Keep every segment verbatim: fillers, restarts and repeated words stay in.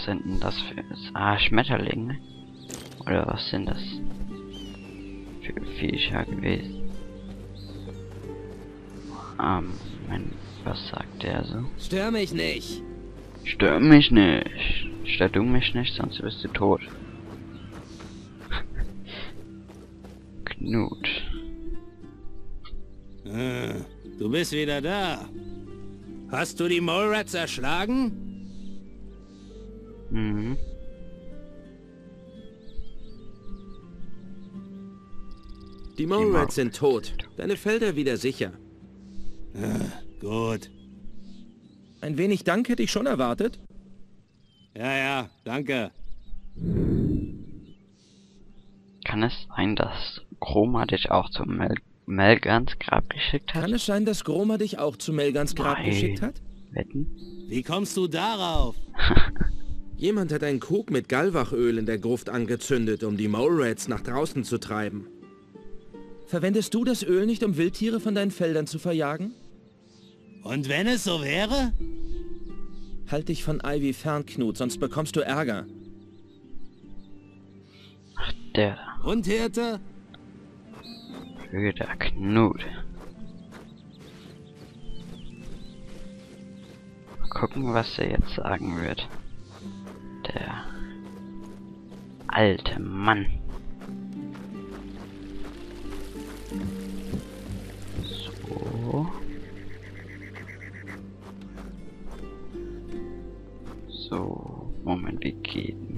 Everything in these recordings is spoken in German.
sind denn das für... Ah, Schmetterlinge? Oder was sind das für Viecher gewesen? Ähm, mein, was sagt der so? Stör mich nicht. Stör mich nicht. Stör du mich nicht, sonst bist du tot. Knut. Ah, du bist wieder da. Hast du die Mole-Rats erschlagen? Mhm. Die Mole-Rats sind tot. Deine Felder wieder sicher. Ah, gut. Ein wenig Dank hätte ich schon erwartet. Ja, ja, danke. Kann es sein, dass Chroma dich auch zum Mel Melgans Grab geschickt hat? Kann es sein, dass Groma dich auch zu Melgans Grab Nein. geschickt hat? Wetten? Wie kommst du darauf? Jemand hat einen Krug mit Galwachöl in der Gruft angezündet, um die Mole-Rats nach draußen zu treiben. Verwendest du das Öl nicht, um Wildtiere von deinen Feldern zu verjagen? Und wenn es so wäre? Halt dich von Ivy fern, Knut, sonst bekommst du Ärger. Ach, der Und Hirte? blöder Knut. Mal gucken, was er jetzt sagen wird. Der alte Mann. So. So, Moment, wie geht denn?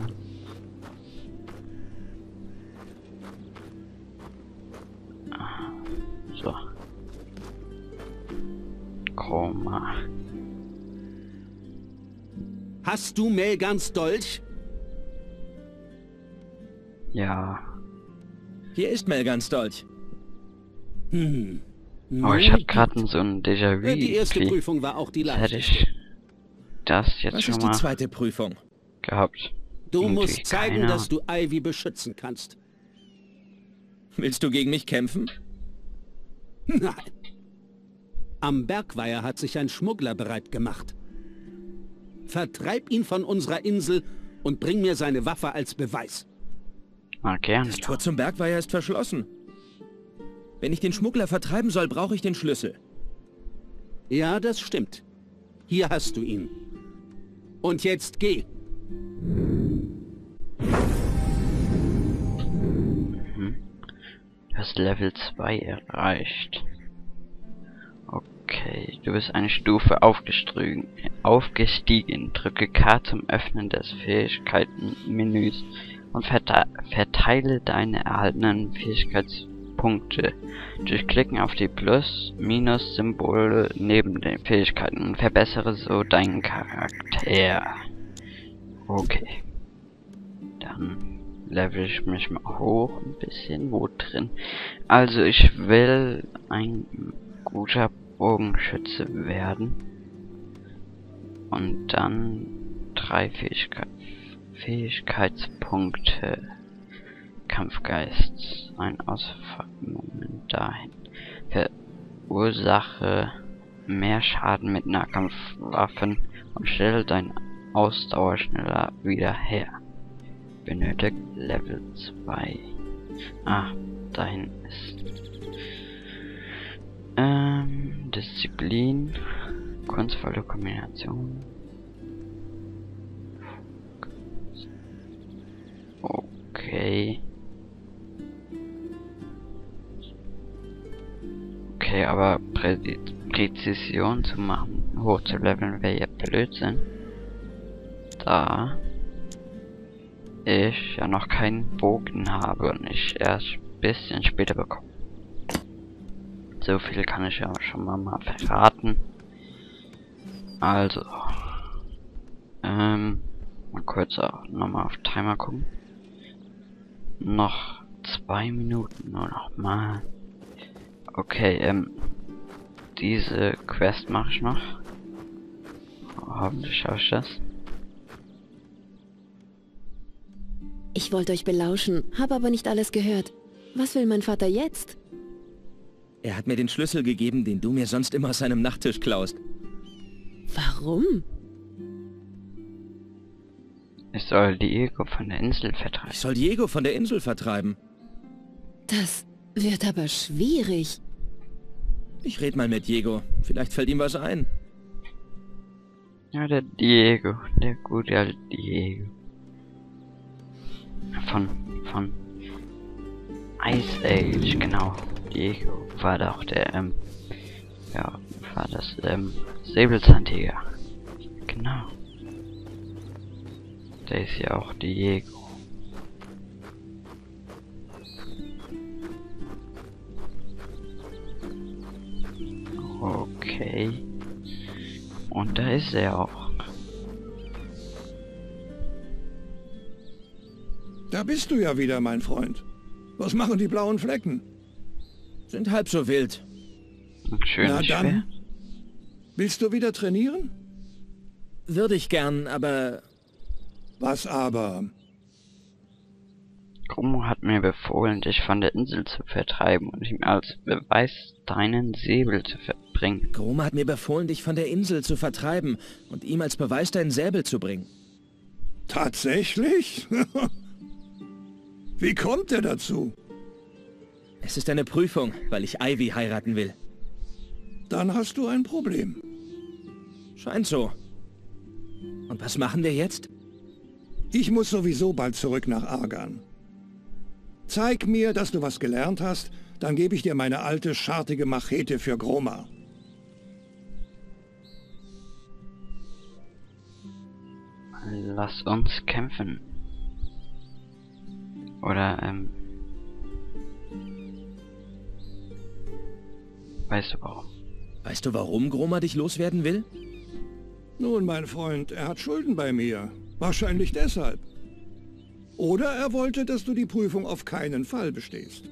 Ah, so. Chroma. Hast du Melgans Dolch? Ja. Hier ist Melgans Dolch. Hm. Oh, ich hatte gerade so ein Déjà-vu. Ja, die erste Wie Prüfung war auch die hätte leichteste. ich das jetzt Was schon ist die mal zweite Prüfung? gehabt? Du Irgendwie musst zeigen, keine dass du Ivy beschützen kannst. Willst du gegen mich kämpfen? Nein. Am Bergweiher hat sich ein Schmuggler bereit gemacht. Vertreib ihn von unserer Insel und bring mir seine Waffe als Beweis. Mal gern. Das Tor zum Bergweiher ist verschlossen. Wenn ich den Schmuggler vertreiben soll, brauche ich den Schlüssel. Ja, das stimmt. Hier hast du ihn. Und jetzt geh. Du hast Level zwei erreicht. Okay, du bist eine Stufe aufgestiegen. Aufgestiegen. Drücke K zum Öffnen des Fähigkeitenmenüs und verte verteile deine erhaltenen Fähigkeitspunkte durch Klicken auf die Plus-Minus-Symbole neben den Fähigkeiten und verbessere so deinen Charakter. Okay. Dann level ich mich mal hoch ein bisschen. Wo drin? Also ich will ein guter Bogenschütze werden. Und dann drei Fähigkeit Fähigkeitspunkte. Kampfgeist. Ein Ausfallmoment dahin. Verursache mehr Schaden mit Nahkampfwaffen und stelle deine Ausdauer schneller wieder her. Benötigt Level zwei. Ah, dahin ist ähm, Disziplin, kunstvolle Kombination. Okay. Okay, aber Prä Präzision zu machen, hoch zu leveln, wäre ja Blödsinn. Da ich ja noch keinen Bogen habe und ich erst ein bisschen später bekomme. So viel kann ich ja schon mal, mal verraten. Also, ähm, mal kurz auch nochmal auf Timer gucken. Noch zwei Minuten nur noch mal. Okay, ähm, diese Quest mache ich noch. Hoffentlich schaffe ich das. Ich wollte euch belauschen, habe aber nicht alles gehört. Was will mein Vater jetzt? Er hat mir den Schlüssel gegeben, den du mir sonst immer aus seinem Nachttisch klaust. Warum? Ich soll Diego von der Insel vertreiben. Ich soll Diego von der Insel vertreiben. Das wird aber schwierig. Ich red mal mit Diego. Vielleicht fällt ihm was ein. Ja, der Diego. Der gute alte Diego. Von, von Ice Age, genau. Diego war doch der, ähm, ja, war das, ähm, Säbelzahntiger. Genau. Der ist ja auch Diego. Okay. Und da ist er auch. Da bist du ja wieder, mein Freund. Was machen die blauen Flecken? Sind halb so wild. Schön Na schwer. dann. Willst du wieder trainieren? Würde ich gern, aber... Was aber? Grummo hat mir befohlen, dich von der Insel zu vertreiben und ihm als Beweis deinen Säbel zu verbringen. Groma hat mir befohlen, dich von der Insel zu vertreiben und ihm als Beweis deinen Säbel zu bringen. Tatsächlich? Wie kommt er dazu? Es ist eine Prüfung, weil ich Ivy heiraten will. Dann hast du ein Problem. Scheint so. Und was machen wir jetzt? Ich muss sowieso bald zurück nach Argan. Zeig mir, dass du was gelernt hast, dann gebe ich dir meine alte, schartige Machete für Groma. Lass uns kämpfen. Oder, ähm... weißt du warum? Weißt du, warum Groma dich loswerden will? Nun, mein Freund, er hat Schulden bei mir. Wahrscheinlich deshalb. Oder er wollte, dass du die Prüfung auf keinen Fall bestehst.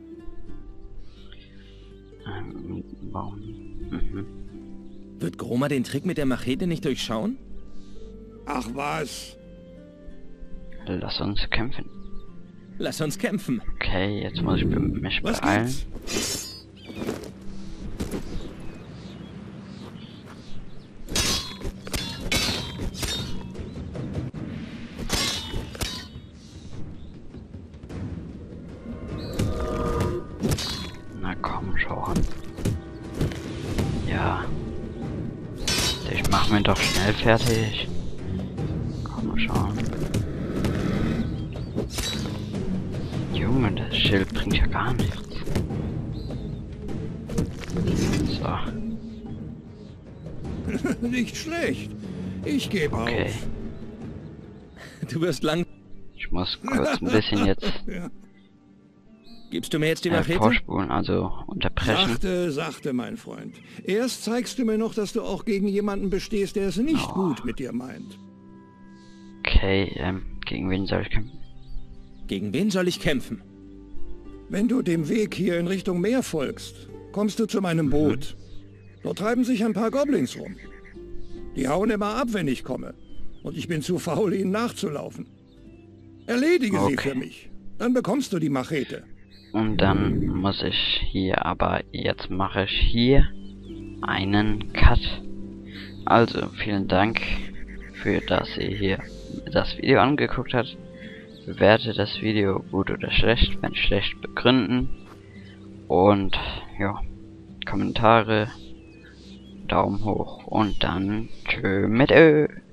Ähm, warum? Mhm. Wird Groma den Trick mit der Machete nicht durchschauen? Ach was. Lass uns kämpfen. Lass uns kämpfen. Okay, jetzt muss ich mich Was beeilen. gibt's? Na komm schon. Ja. Ich mach mir doch schnell fertig. Komm schon. Junge, das Schild bringt ja gar nichts. So, Nicht schlecht. Ich gebe okay. auf. Du wirst lang... Ich muss kurz ein bisschen jetzt Ja. Gibst du mir jetzt die äh, Machete? vorspulen, also unterbrechen. Sachte, sachte, mein Freund. Erst zeigst du mir noch, dass du auch gegen jemanden bestehst, der es nicht Oh. gut mit dir meint. Okay, ähm, gegen wen soll ich kämpfen? Gegen wen soll ich kämpfen? Wenn du dem Weg hier in Richtung Meer folgst, kommst du zu meinem Boot. Dort treiben sich ein paar Goblins rum. Die hauen immer ab, wenn ich komme. Und ich bin zu faul, ihnen nachzulaufen. Erledige sie Okay. für mich. Dann bekommst du die Machete. Und dann muss ich hier, aber jetzt mache ich hier einen Cut. Also, vielen Dank für, dass ihr hier das Video angeguckt habt. Bewertet das Video gut oder schlecht, wenn schlecht begründen. Und, ja, Kommentare, Daumen hoch und dann tschö mit Ö.